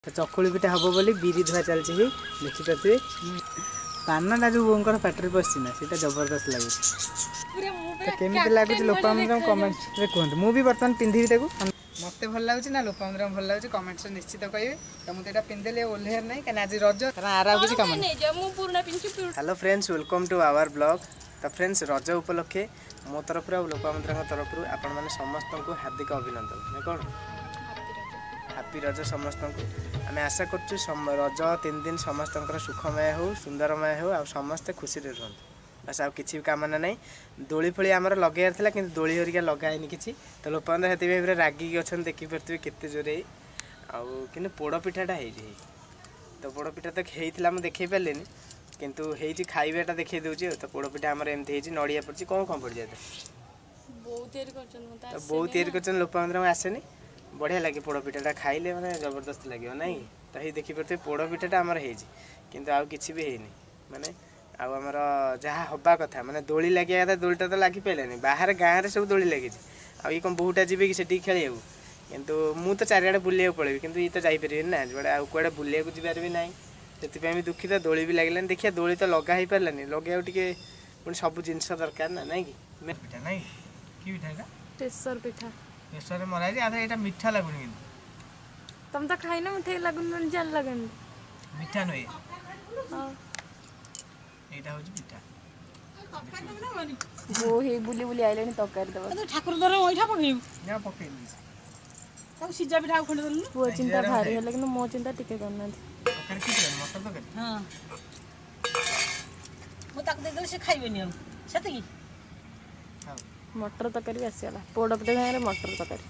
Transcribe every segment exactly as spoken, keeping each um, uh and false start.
चकुली पिठा हम बोली बिरी धुआ चलती देखिपे पानटा जो बोर पाटर पशि ना सीटा जबरदस्त लगुच केमी लगुच लोपामुद्रा कमेंट्स कहते मुझे बर्तमान पिंधि मत भल लगुच ना लोपामुद्रा भल लगुच कमेंट्स निश्चित कहे तो मुझे पिंधे ओल्हेर ना कहीं आज रज आर किसी कम hello friends welcome to our blog. तो फ्रेंड्स रज उपलक्षे मो तरफ लोपामुद्रा तरफ आपण मैंने समस्त को हार्दिक अभिनंदन कौन हैप्पी रज समस्त को आम आशा कर रज तीन दिन समस्त सुखमय हो सुंदरमय हो आ समस्ते खुशी रुहत बस आउ कि कामना ना दोली फली आम लगे कि दोली हरिका लगाएनि कि तो लोपामुद्रा से रागिक अच्छा देखिपे केते जोरे आउ कि पोड़पिठाटा हो तो पोड़पिठा तो होता मुझे देखे पारे किंतु होती खाइबाटा देखिए दूसरी तो पोड़पिठा आम एमती नड़िया पड़ी कौन कौन पड़ जाए तो बहुत या कर लोपामुद्रा आसेनी बढ़िया लगे पोड़पिठाटा खाइले मैंने जबरदस्त लगे ना तो ये देखिपे पोड़पिठाटा आमर होता आउ कि भी होनी माने आमर जहाँ हवा कथा माने दोली लगे कथा दोलीटा तो लगी पारे बाहर गाँव में सब दोली लगी आई कौन बहुटा जी कि से खेल किंतु मु तो चारिड़े बुले पड़ेबी किंतु ये तो जापर ना जुड़े आउ कड़े बुले जीवार भी ना से भी दुखित दोली भी लगे देखिए दोली तो लगा ही पारानी लगे टे पुणी सब जिनस दरकार ना ना कि पिठा ना कि पिठा टेसर पिठा टेसर मरा यहाँ मीठा लगुनि तुम तो खाई ना मिठाई लगुन जान लगन मीठा नुहे एटा होची पिठा वो हे बुली बुली आइले नि तकारी दबा तो ठाकुर दर ओइठा पकई ना पकईली तब सिजा पिठा खंड दन वो चिंता भारी है लेकिन मो चिंता टिके करना तकारी की मटर तकारी हां मो तक दे दे से खाइबेनी हम सते की मटर तकारी आसीला पोड़ पिठा सारे मटर तकारी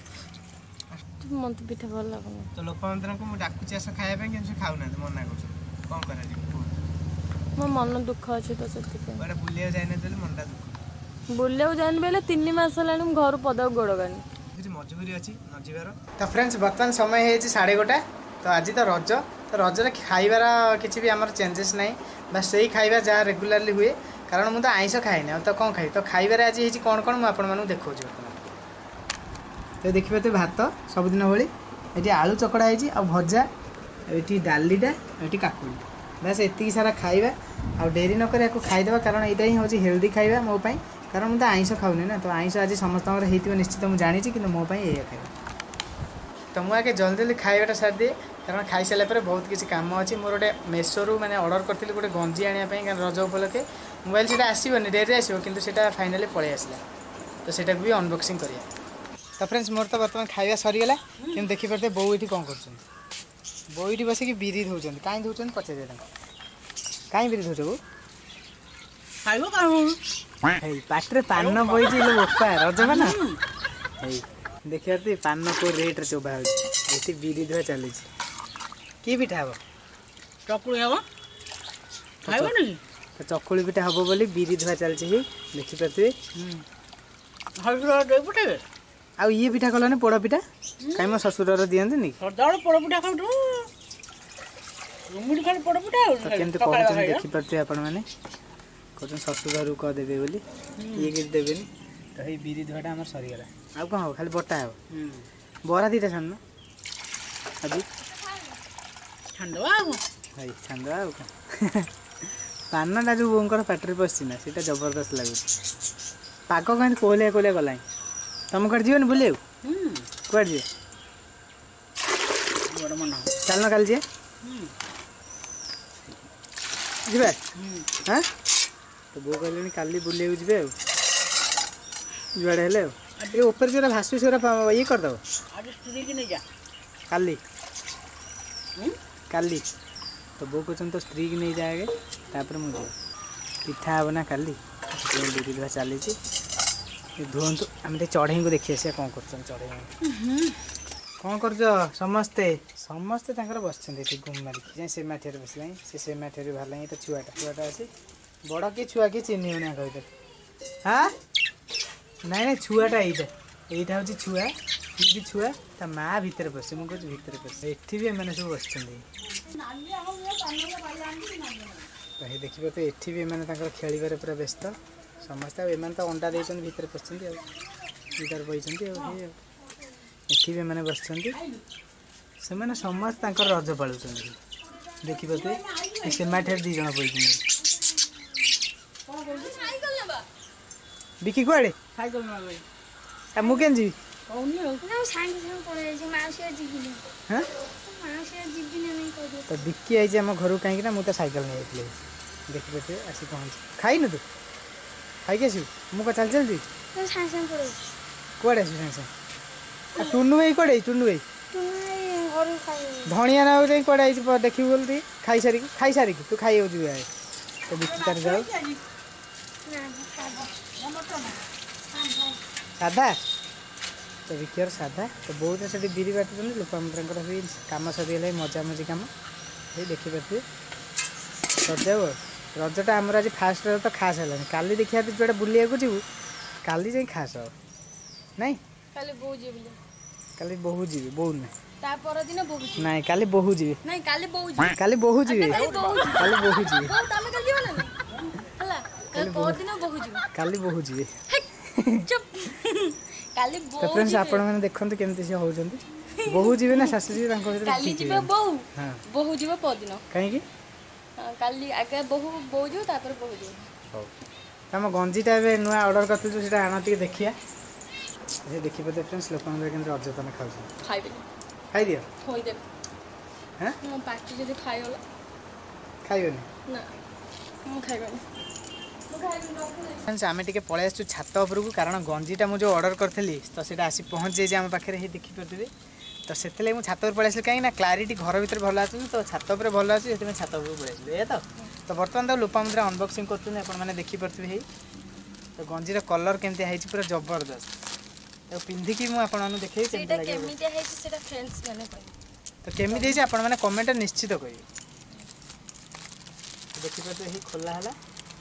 मन तो पिठा भल लागो तो लोपामुद्रा को मु डाकुची आस खाया पे कि खाउ ना मना कर कोन करा जी मो मन दुख अछि तो सती बड़े बुलिया जाय ना देले मनटा दुख बुलिया जान बेले तीन मास लानी घर पदा गोड़ गानी किछि मजबूरी अछि न जीवार। तो फ्रेंड्स वर्तमान समय है साढ़े गोटा तो आज तो रज तो रजरे खाइबार किसी भी आमर चेंजेस ना बस से खाइबा जहाँ रेगुलारली हुए कारण मुझे आइंस खाए तो कौन खाई तो खाइबार आज है कौन कौन मुझे आपको देखा तो देखिए तो भात सबुदिन भाई ये आलू चकड़ा है आ भजा ये डालीटा ये काकुड़ी बस एति सारा खाइबा आ डेरी नक खाईदे कारण यहाँ ही हूँ हेल्दी खाइबा मोपाई कारण मुझे आइंस खाऊनी ना तो आइंस आज समस्त हो निश्चित मुझे जानी कि मोपाई ये खाइबा तो मुझे आगे जल्दी जल्दी खाइबाटा सारी दिए कारण खाई सारे बहुत किसी काम अच्छी मोर गोटे मेसोरू मैंने ऑर्डर करी गोटे गंजी आने रज उपलक्षे मोबाइल से आसोनी डेरी आसो कि फाइनाली पलि आसला तो सेटा भी अनबॉक्सिंग करिया। तो फ्रेंड्स मोर तो बर्तमान खाଇବା सरीगला कि देखिपे बो ये कौन कर बो ये बस बिरी धोन कहीं धोन पचारे कहीं बिरी धोच बो पाटे पान बोई बोपा रजबा ना देखिए तो पान को रेट चोबा हो बिरी धुआ चली कि पिठा हम चकुली हम खाइबो नहीं तो चकुली पिठा हम बोली बिरी धुआ चलती देखिपे हर दे पटे आ ये पिठा कलानी पोड़ पिठा कहीं मो ससुर दिखती सदाड़ पोड़ पिठा खाऊ मुड़ी खाली पोड़ पिठा केमती कहते देखिपे आपण मैंने कहते ससुर कह देवे बोली ये कि देवे तो ये बिरी धुआटा आम सरीगला आउ कौन हम खाली बटा हे बरा दीटा छान आज छाणदवा भाई छाणदवा आउ कौन पानटा जो बोर पाटर पशि ना सीटा जबरदस्त लगुच पाग कहीं कोहलिया कोहलिया गला तुम कट जीवन बुले कट जी चलना कल जी जी हाँ तो बो कहले काली बुले जी जुआड़े हेले ये ऊपर जो भासु से ये करदेव काली काली तो बो कहते तो स्त्री की नहीं जाएगा तापर मुझे पिठा हे ना काली बिरी धुआ चली धुंतु आम चढ़ई को देखी आस कौन कर चढ़ई कौन कर समस्ते समस्ते बस गुम मारिक जाए से माठिया बसला से से माठिया बाहर ये तो छुआटा छुआटा अच्छी बड़ कि छुआ कि चिन्ह ना कही हाँ नाई ना छुआटा यहीटा यहीटा हूँ छुआ ये भी छुआ ता माँ भितर बस मुझे भितर बस एटी भी एम सब बस तो ये देखिए तो एटी भी एम खेल पूरा व्यस्त समस्ते एम तो अंडा देते भितर पशुं भितर बही एटी भी एम बस से मैंने समस्त तांकर रज पालुचंद देखि पाते सेमाठे दी जण पइछन बिकी कुआडे साइकल ना भाई आ मु केन जी कौनी हो ना सांगे संग पळे जे माउसी जीबिनी हां माउसी जीबिनी नहीं कह तो बिकी आई जे हम घर कहीं ना मु तो साइकिल नहीं आइले देखि पाते आसी पहुंच खाई न तू खाई के आसी मु को चल चल जी ना सांगे संग पळे कुआडे आसी संग टुन्नू भाई कुआडे टुन्नू भाई तुम घर खाई धनिया ना जाई कुआडे आई देखि बोल ती खाई सारी खाई सारी तू खाई हो जी तो बिकी कर जाओ ना साधा तो विकिर साधा तो बहुत से बिरी बाटुन लोकमंत्र हुई कम सरीगला मजा मजी कम ये देखिपे रज रजटा आमर आज फास्ट तो खास है काली देखिए जो बुलिया को जीव काली जाई खास हो नहीं काली बोउ जी बोले काली बहु जी बहु ना ता पर दिन बोउ जी नहीं काली बहु जी नहीं काली बोउ जी काली बहु जी काली बोउ जी काली बहु जी बोउ तमे काली जीव ना हला काली पर दिन बोउ जी काली बहु जी चुप काली तो बोउ फ्रेंड्स आपण माने देखंतु केमति से होजंती बहु जीवे ना सासु जी तांको भीतर काली जीव बोउ हां बोउ जीव पर दिन काहे की काली आगे बहु बोउ जीव तापर बोउ जीव हो तम गंजीटा बे नुआ ऑर्डर करथि जो सेटा आना टिके देखिया ये देखि पते फ्रेंड्स लोकन रे केन अजतन खाउ खाइबे खाई दियो होई दे हैं मो पार्टी जदी खाइ होला खाइयोनी ना मो खाइबे फ्रेंड्स आमे टिके पळे आसु छात उपरकू कारण गंजीटा मु जो ऑर्डर करथली तो सेटा आसी पहुंच जे जे हम पाखरे ही देखि परथिबे तो सेतले मु छात पर पळे आसले काई ना क्लैरिटी घर भीतर भल आसु तो छात पर भल आसु एते छात पर पळे आसले ए तो तो वर्तमान तो लोपामुद्रा अनबॉक्सिंग करथुने आपण माने देखि परथिबे हे तो गंजीर कलर केमते हाइछि पूरा जबरदस्त तो पिंधी की मु आपण माने देखै केमते सेटा लागे केमिते हेछि सेटा फ्रेंड्स माने कहि तो केमिते हेछि आपण माने कमेंट निश्चित कहि देखि परथिबे ही खोला हला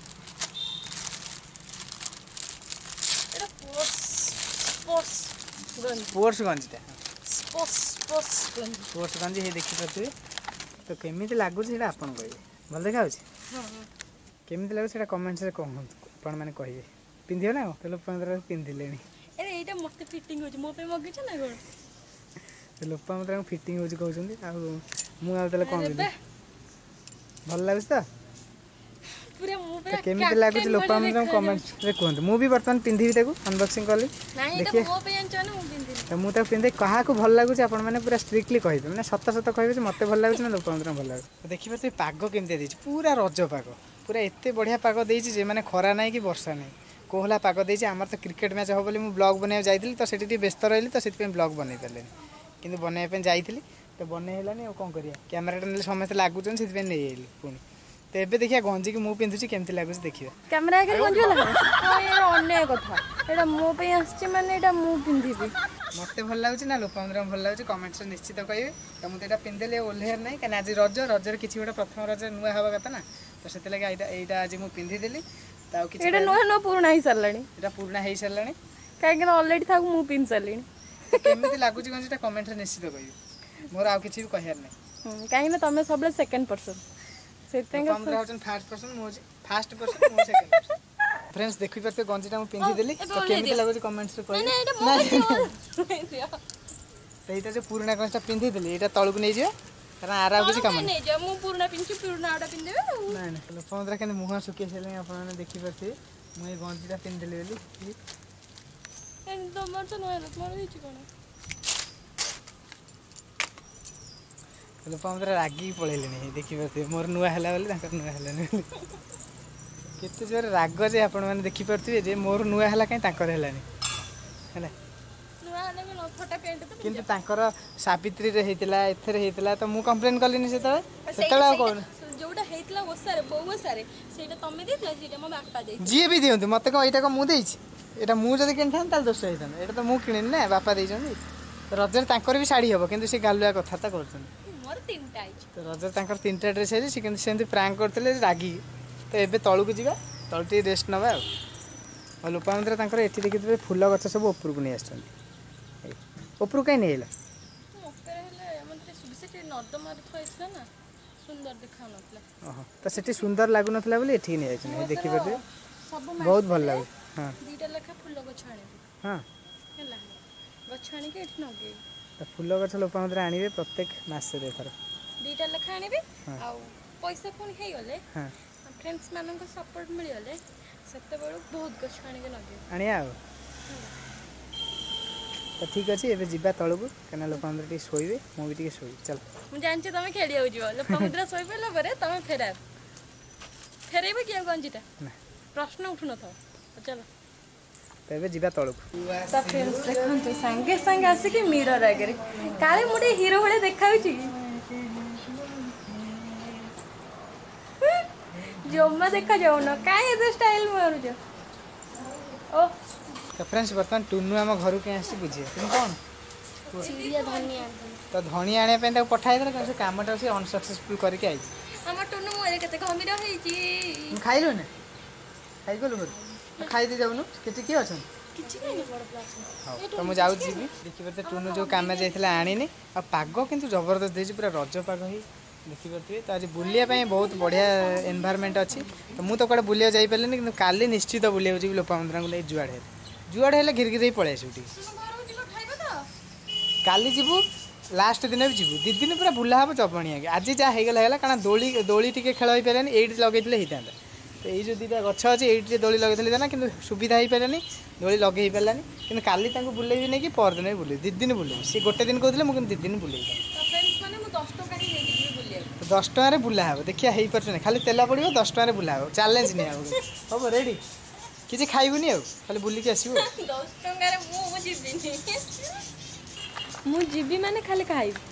स्पोर्ट्स गंजी स्पोर्ट्स गंजीटा स्पोर्ट्स स्पोर्ट्स गंजी स्पोर्ट्स गंजी हे देखि परथिबे तो केमिते लागु सेटा आपण कहि भल देखा होछि हां केमिते लागु सेटा कमेंट्स रे कहू आपण माने कहिए पिंधियो ना तो लोग पंद्रह पिंधिलेनी अरे एटा मते फिटिंग होछि मो पे मगे छ ना गोड तो लोग पंद्रह फिटिंग होछि कहउछंदी आ मु आ तले कोन बिदि भल लागु त पूरा मो पे तो केमिते लागु लोग पंद्रह कमेंट्स रे कहू मु भी वर्तमान पिंधिबी ताकू अनबॉक्सिंग करली नहीं एटा मो पे अंचो ना मो बिंदी तो मु त पिंधे कहा को भल लागु आपण माने पूरा स्ट्रिक्टली कहिबे माने सत सत कहिबे मते भल लागु ना लोग पंद्रह भल लागु देखिबे तो पाग केमते देछि पूरा रज पाग पूरा एते बढ़िया पाग देछि जे माने खरा नाही कि वर्षा नाही कोहला पाग देछि हमर तो क्रिकेट मैच हो बोली मु ब्लॉग बने जाइतिली तो सेठी व्यस्त रहली तो सेति ब्लॉग बनै परले किंतु बनै पे जाइतिली तो बनै हेलानी और कोन करिया कैमराटा ने समस्त लागुचन सेति पे नै आइली पुनी तो एबे देखिया गंजी कि मु पिंधुची केमते लागुच देखिया कैमरा के गंजी वाला हां ये अन्य कथा एटा मो पे आछि माने एटा मु पिंधिबी मते भल लागुची ना लोकमंद्र भल लागुची कमेंट्स रे निश्चित कहिबे त मु एटा पिंधले ओल्हेर नै कना आज रज रजर किछि गोटा प्रथम रज नुआ हवा कथा ना तो सेते लगे एटा एटा आज मु पिंधि देली ताउ किछि एटा नुआ नुआ पुराना ही सरलानी एटा पुराना हेई सरलानी काहे कि ऑलरेडी था मु पिन सरलिनी केमिति लागुची गंजीटा कमेंट रे निश्चित कहिबे मोर आ किछि भी कहियार नै हम काहे ना तमे सबले सेकंड पर्सन सेते पंद्रह हजन फर्स्ट पर्सन मो फर्स्ट पर्सन मो सेकंड पर्सन फ्रेंड्स देखि परते गंजीटा मु पिंधि देली तो केमिति लागुची कमेंट्स रे कहि नहीं एटा मो तो एटा जो पुराना गंजीटा पिंधि देली एटा तळकु नै जे कारण आरा किछि काम नहीं जे मु पुराना पिनछु पुराना आडा पिन देबे ना ना लोपंद्रा के मुह सुके छले आपण माने देखि परते मु ए गंजीटा पिन देली बेली एन तमर तो नय तमर हिच कोन लोपंद्रा रागी पळेले नै देखि परते मोर नुआ हला बोली ताकर नुआ हला नै केते जोर राग जे आपण माने देखि परते जे मोर नुआ हला काई ताकर हला नै हला नुआ हला में न छोटा पेंट तो किंतु ताकर सावित्री रे हेतिला एथरे हेतिला तो मु कंप्लेन करलिनी सेतले सेतला कोन जोटा हेतिला ओसारे बहु ओसारे सेटा तमे देतला सेटा मो बापा दे जी भी दियंतु मते को एटा को मु देछि एटा मु जदी केन थान ताल दोष हेतन एटा तो मु किनिन ना बापा देछन रजर ताकर भी साड़ी हबो किंतु से गालुआ कथा ता करछन मोर तीनटा आइछ तो रजर ताकर तीनटा ड्रेस है से किंतु सेंति प्रैंक करतले रागी तो एबे तळु को जिबा तळटी रेस्ट नबा आ लोपामंत्र ताकर एठी देखितबे फूल गछ सब ऊपर को नै आछन ऊपर काई नै हेला ओकर हेले हमते सुबिसेटे नर्दम मार थइसला ना सुंदर देखा नतला ओह तो सेठी सुंदर लागु नथला बोली एठी नै आछन देखि परते सब बहुत भल लागु हां दीटा लेखा फूल गछ आने हां हेला गछ आने के एठी नगे तो फूल गछ लोपामुद्रा आनिबे प्रत्येक मास रे थर दुईटा लेखा आनिबे आ पैसा पुणी हे गले हां फ्रेंड्स मानन को सपोर्ट मिल गले सेते बेलू बहुत गछ आनि के लगे आनिया तो ठीक अच्छे एबे जिबा तळकु कना लोपामुद्रा टी सोइबे मो भी टी सोइ चल मु जानछि तमे खेली हो जिवो लोपामुद्रा सोइ पेला परे तमे फेरा फेरेबे किया गंजीटा ना प्रश्न उठु न था चलो तबे जिबा तळकु तो फ्रेंड्स देखंतु संगे संगे आसे कि मिरर आगे काले मुडे हीरो भले देखाउ छी जोमा देखा जाऊ न काहे ए स्टाइल मारू जो ओ तो फ्रेंड्स बर्तमान टुन्नू आम घर के आसी बुझे तुम कौन चिड़िया धनिया तो धनी आने पे ताको पठाई देला कम से कामटा से अनसक्सेसफुल करके आई हमर टुन्नू मोरे केते घमिरा होई छी तुम खाइलो ना खाइ गेलो घर खाइ दे जाउनु केते के अछन किछि नहीं बड़ प्लास हां तो मु जाउ जीबी देखि बते टुन्नू जो काम में जाइथिला आनीनी आ पागो किंतु जबरदस्त देछि पूरा रज पागो ही देखि परथिबे तो आज बुलिया पय बहुत बढ़िया एनवायरनमेंट अछि तो मु तो कोडे बुलिया जाई परलेनी किंतु काली निश्चित बुलिया जीबी लोपामुद्रा को ले जुआड हे जुआड हेले घिरघिर पळे आसुटी काली जीबू लास्ट दिन भी जीबू दी दिन पूरा बुला हम चपणी आगे आज जहाँ हो गला कारण दोली दोली टी खेल हो पारानी ये लगे होता तो ये जो दुटा गच अच्छे ये दोली लगे ना कि सुविधा हो पारानी दोली लगे पारानी कि काली बुलेबी नहीं कि परदिन भी बुले दी दिन बुले सी गोटे दिन कहते मुझे दी दिन बुले दस टकर बुला हे देखिए हो पार खाली तेल पड़ो दस टकर बुला हे चैलेंज नहीं हम रेडी किसी खाइबुनि आ खाली बुलिकी आसो मु जीबी माने खाली खाइबी